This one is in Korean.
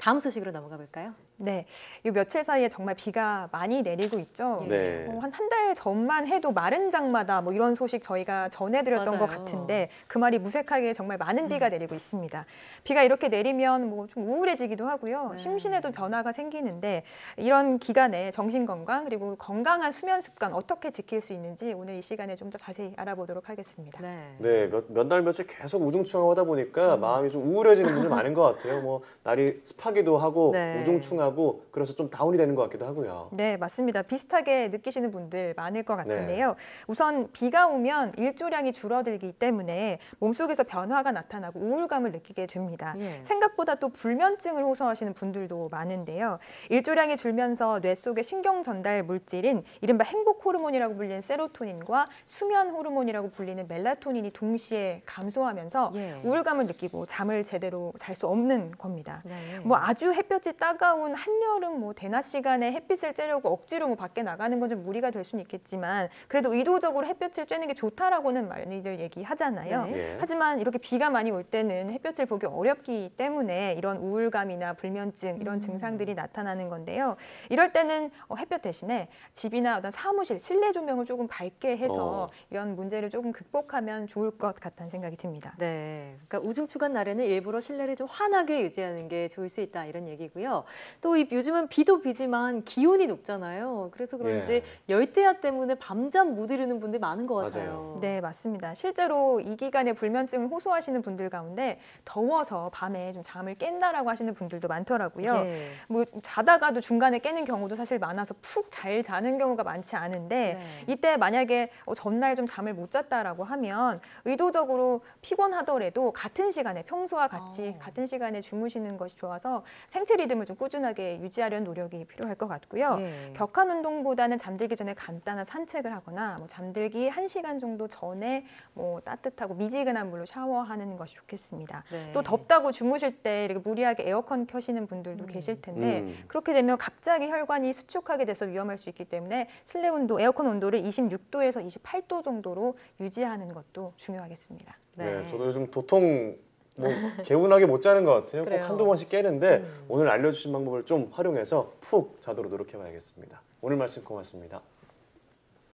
다음 소식으로 넘어가 볼까요? 네, 이 며칠 사이에 정말 비가 많이 내리고 있죠. 네. 한 달 전만 해도 마른 장마다 뭐 이런 소식 저희가 전해드렸던 것 맞아요. 같은데 그 말이 무색하게 정말 많은 비가 내리고 있습니다. 비가 이렇게 내리면 뭐 좀 우울해지기도 하고요. 네. 심신에도 변화가 생기는데 이런 기간에 정신 건강 그리고 건강한 수면 습관 어떻게 지킬 수 있는지 오늘 이 시간에 좀 더 자세히 알아보도록 하겠습니다. 네. 네, 몇 달 며칠 계속 우중충하다 보니까 마음이 좀 우울해지는 분들 많은 것 같아요. 뭐 날이 습하기도 하고 네. 우중충하고 그래서 좀 다운이 되는 것 같기도 하고요. 네, 맞습니다. 비슷하게 느끼시는 분들 많을 것 같은데요. 우선 비가 오면 일조량이 줄어들기 때문에 몸속에서 변화가 나타나고 우울감을 느끼게 됩니다. 예. 생각보다 또 불면증을 호소하시는 분들도 많은데요. 일조량이 줄면서 뇌 속의 신경 전달 물질인 이른바 행복 호르몬이라고 불리는 세로토닌과 수면 호르몬이라고 불리는 멜라토닌이 동시에 감소하면서 예. 우울감을 느끼고 잠을 제대로 잘 수 없는 겁니다. 네. 뭐 아주 햇볕이 따가운 한여름 뭐 대낮 시간에 햇빛을 쬐려고 억지로 뭐 밖에 나가는 건 좀 무리가 될 수는 있겠지만 그래도 의도적으로 햇볕을 쬐는 게 좋다라고는 많이들 얘기하잖아요. 네. 예. 하지만 이렇게 비가 많이 올 때는 햇볕을 보기 어렵기 때문에 이런 우울감이나 불면증 이런 증상들이 나타나는 건데요. 이럴 때는 햇볕 대신에 집이나 어떤 사무실 실내 조명을 조금 밝게 해서 이런 문제를 조금 극복하면 좋을 것 같다는 생각이 듭니다. 네, 그러니까 우중충한 날에는 일부러 실내를 좀 환하게 유지하는 게 좋을 수 있다 이런 얘기고요. 또 요즘은 비도 비지만 기온이 높잖아요. 그래서 그런지 열대야 때문에 밤잠 못 이루는 분들 많은 것 같아요. 맞아요. 네, 맞습니다. 실제로 이 기간에 불면증을 호소하시는 분들 가운데 더워서 밤에 좀 잠을 깬다라고 하시는 분들도 많더라고요. 예. 뭐 자다가도 중간에 깨는 경우도 사실 많아서 푹 잘 자는 경우가 많지 않은데 네. 이때 만약에 전날 좀 잠을 못 잤다라고 하면 의도적으로 피곤하더라도 같은 시간에 평소와 같이 같은 시간에 주무시는 것이 좋아서 생체 리듬을 좀 꾸준하게 유지하려는 노력이 필요할 것 같고요. 예. 격한 운동보다는 잠들기 전에 간단한 산책을 하거나 뭐 잠들기 1시간 정도 전에 뭐 따뜻하고 미지근한 물로 샤워하는 것이 좋겠습니다. 네. 또 덥다고 주무실 때 이렇게 무리하게 에어컨 켜시는 분들도 계실 텐데 음. 그렇게 되면 갑자기 혈관이 수축하게 돼서 위험할 수 있기 때문에 실내 온도, 에어컨 온도를 26도에서 28도 정도로 유지하는 것도 중요하겠습니다. 네, 저도 요즘 도통 뭐 개운하게 못 자는 것 같아요. 꼭 그래요. 한두 번씩 깨는데 오늘 알려주신 방법을 좀 활용해서 푹 자도록 노력해봐야겠습니다. 오늘 말씀 고맙습니다.